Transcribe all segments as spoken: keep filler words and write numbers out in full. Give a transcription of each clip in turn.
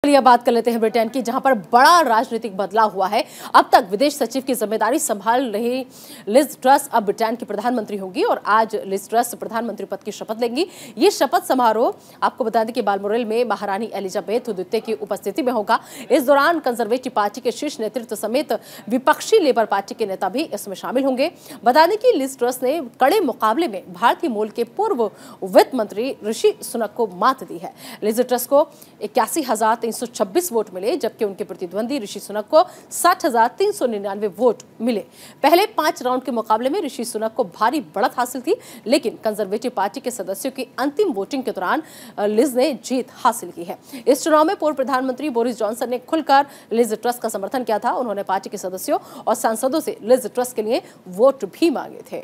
चलिए बात कर लेते हैं ब्रिटेन की, जहां पर बड़ा राजनीतिक बदलाव हुआ है। अब तक विदेश सचिव की जिम्मेदारी संभाल रही लिज ट्रस अब ब्रिटेन की प्रधानमंत्री होंगी और आज लिज ट्रस प्रधानमंत्री पद की शपथ लेंगी। ये शपथ समारोह आपको बता दें कि बालमोरल में महारानी एलिजाबेथ द्वितीय की उपस्थिति में होगा। इस दौरान कंजर्वेटिव पार्टी के शीर्ष नेतृत्व समेत विपक्षी लेबर पार्टी के नेता भी इसमें शामिल होंगे। बता दें कि लिज ट्रस ने कड़े मुकाबले में भारतीय मूल के पूर्व वित्त मंत्री ऋषि सुनक को मात दी है। लिज ट्रस को इक्यासी हजार तीन सौ छब्बीस वोट मिले, जबकि उनके प्रतिद्वंदी ऋषि सुनक को साठ हजार तीन सौ निन्यानवे वोट मिले। पहले पांच राउंड के मुकाबले में ऋषि सुनक को भारी बढ़त हासिल थी, लेकिन कंजर्वेटिव पार्टी के सदस्यों की अंतिम वोटिंग के दौरान लिज ने जीत हासिल की है। इस चुनाव में पूर्व प्रधानमंत्री बोरिस जॉनसन ने खुलकर लिज ट्रस का समर्थन किया था। उन्होंने पार्टी के सदस्यों और सांसदों से लिज ट्रस के लिए वोट भी मांगे थे।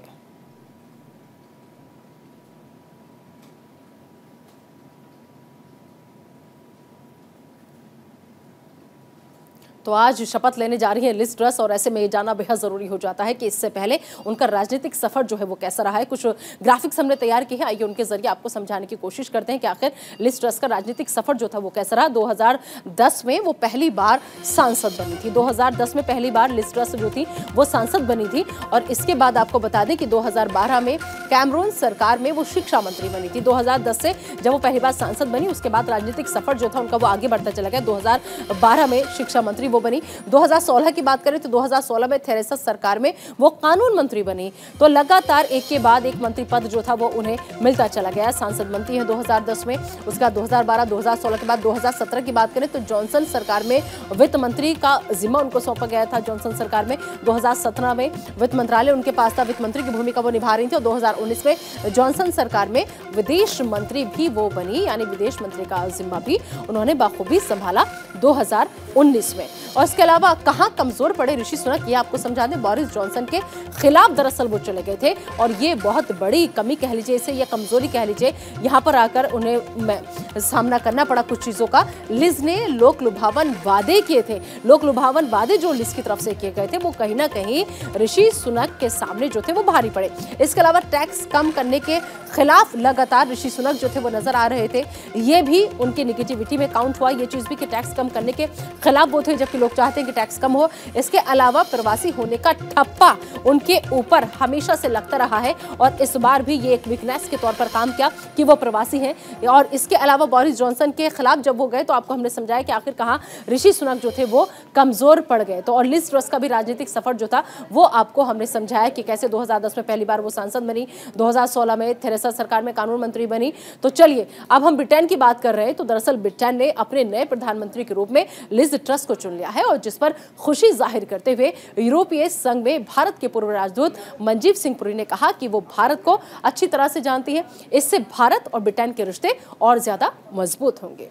तो आज शपथ लेने जा रही है लिज ट्रस और ऐसे में ये जानना बेहद जरूरी हो जाता है कि इससे पहले उनका राजनीतिक सफर जो है वो कैसा रहा है। कुछ ग्राफिक्स हमने तैयार किए हैं, आइए उनके जरिए आपको समझाने की कोशिश करते हैं कि आखिर लिज ट्रस का राजनीतिक सफर जो था वो कैसा रहा। दो हज़ार दस में वो पहली बार सांसद बनी थी। दो हज़ार दस में पहली बार लिज ट्रस जो थी वो सांसद बनी थी और इसके बाद आपको बता दें कि दो हज़ार बारह में कैमरून सरकार में वो शिक्षा मंत्री बनी थी। दो हज़ार दस से जब वो पहली बार सांसद बनी, उसके बाद राजनीतिक सफर जो था उनका वो आगे बढ़ता चला गया। दो हज़ार बारह में शिक्षा मंत्री वो बनी। दो हज़ार सोलह की बात करें तो दो हज़ार सोलह में थेरेसा सरकार में वो कानून मंत्री बनी। तो लगातार एक के बाद एक मंत्री पद जो था वो उन्हें मिलता चला गया। सांसद बनती है दो हज़ार दस में, उसका दो हज़ार बारह, दो हज़ार सोलह के बाद दो हज़ार सत्रह की बात करें तो जॉनसन सरकार में वित्त मंत्री का जिम्मा उनको सौंपा गया था। जॉनसन सरकार में दो हज़ार सत्रह में वित्त मंत्रालय उनके पास था, वित्त मंत्री की भूमिका वो निभा रही थी। और दो हज़ार उन्नीस में जॉनसन सरकार में विदेश मंत्री भी वो बनी, यानी विदेश मंत्री का जिम्मा भी उन्होंने बाखूबी संभाला दो हज़ार उन्नीस में। और इसके अलावा कहां कमजोर पड़े ऋषि सुनक, ये आपको समझा दें। बोरिस जॉनसन के खिलाफ दरअसल वो चले गए थे और ये बहुत बड़ी कमी कह लीजिए इसे या कमजोरी कह लीजिए, यहां पर आकर उन्हें सामना करना पड़ा कुछ चीजों का। लिज ने लोक लुभावन वादे किए थे। लोक लुभावन वादे जो लिज की तरफ से किए गए थे वो कहीं ना कहीं ऋषि सुनक के सामने जो थे वो भारी पड़े। इसके अलावा टैक्स कम करने के खिलाफ लगातार ऋषि सुनक जो थे वो नजर आ रहे थे। ये भी उनकी निगेटिविटी में काउंट हुआ, ये चीज भी कि टैक्स कम करने के खिलाफ वो थे, जबकि लोग चाहते हैं कि टैक्स कम हो। इसके अलावा प्रवासी होने का ठप्पा उनके ऊपर हमेशा से लगता रहा है और इस बार भी ये एक वीकनेस के तौर पर काम किया कि वो प्रवासी हैं। और इसके अलावा बोरिस जॉनसन के खिलाफ जब वो गए तो आपको हमने समझाया कि आखिर कहां ऋषि सुनक जो थे वो कमजोर पड़ गए। तो और लिज ट्रस का भी राजनीतिक सफर जो था वो आपको हमने समझाया कि कैसे दो हज़ार दस में पहली बार वो सांसद बनी, दो हज़ार सोलह में थेरेसा सरकार में कानून मंत्री बनी। तो चलिए अब हम ब्रिटेन की बात कर रहे हैं। तो दरअसल ब्रिटेन ने अपने नए प्रधानमंत्री के रूप में लिज ट्रस को चुन लिया है और जिस पर खुशी जाहिर करते हुए यूरोपीय संघ में भारत के पूर्व राजदूत मनजीव सिंह पुरी ने कहा कि वो भारत को अच्छी तरह से जानती है। इससे भारत और ब्रिटेन के रिश्ते और ज्यादा मजबूत होंगे।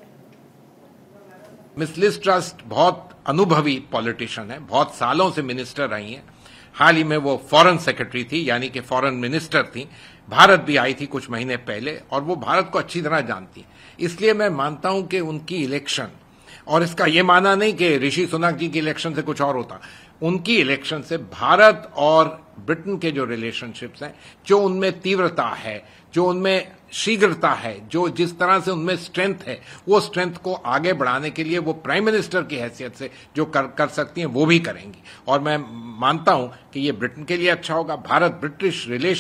मिस लिज ट्रस बहुत अनुभवी पॉलिटिशियन है, बहुत सालों से मिनिस्टर रही हैं। हाल ही में वो फॉरेन सेक्रेटरी थी, यानी कि फॉरेन मिनिस्टर थी। भारत भी आई थी कुछ महीने पहले और वो भारत को अच्छी तरह जानती। इसलिए मैं मानता हूं कि उनकी इलेक्शन, और इसका ये माना नहीं कि ऋषि सुनक जी की इलेक्शन से कुछ और होता, उनकी इलेक्शन से भारत और ब्रिटेन के जो रिलेशनशिप्स हैं, जो उनमें तीव्रता है, जो उनमें शीघ्रता है, जो जिस तरह से उनमें स्ट्रेंथ है, वो स्ट्रेंथ को आगे बढ़ाने के लिए वो प्राइम मिनिस्टर की हैसियत से जो कर, कर सकती हैं वो भी करेंगी। और मैं मानता हूं कि ये ब्रिटेन के लिए अच्छा होगा। Bharat British relation